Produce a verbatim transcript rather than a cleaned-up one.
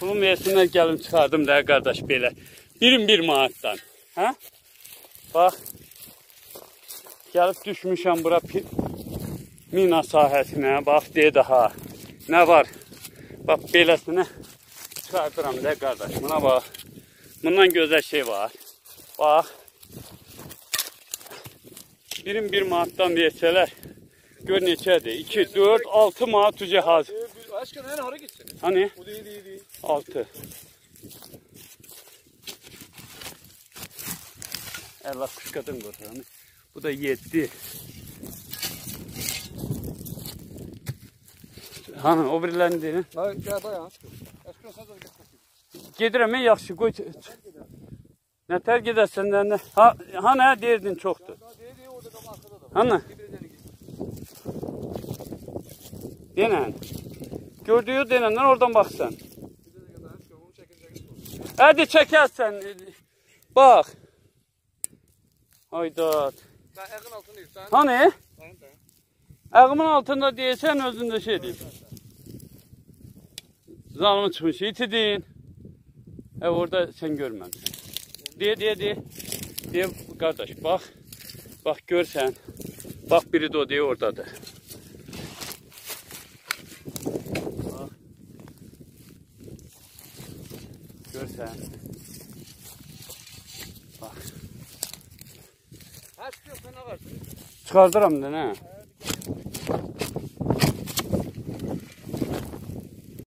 Pulum versinler gəlim çıxardım da qardaş belə. Birim bir manatdan. Hə? Bax. Gəlib düşmüşəm bura mina sahəsinə. Bax, deyə daha. Nə var? Bax, beləsinə çıxardıram da qardaş. Buna bax. Bundan gözəl şey var. Bax. Birim bir manatdan versələr. Gör neçədir? iki, dörd, altı manat tücə hazır. Aşkın en hara gitsin? Hani? Bu değil değil değil. altı. Allah kuş kadın kurtarını. Bu da yedi. Hani o birilerini deyin. Hayır gel dayan. Aşkın sen de git. Gedirəm en yaxşı qoy. Nətər gedəsən də? Ha, ha nə deyirdin çoxdur? Hani? Denən. Gördüyü denəndən oradan baxsan. Hadi çəkərsən. Bax. Haydat. Ayağın altındayız. Hani? Ayağımın altında deyəsən özündə şeydir. Zalımı çıxmış. İtidin. E orada sen görməmsən. Deyə, deyə, deyə. Deyə qardaş bax. Bax görsən. Bax biri de o deyə oradadır. Görsən. Bax. Her şey yok, sen ne varsın? Çıxardıram da, nə?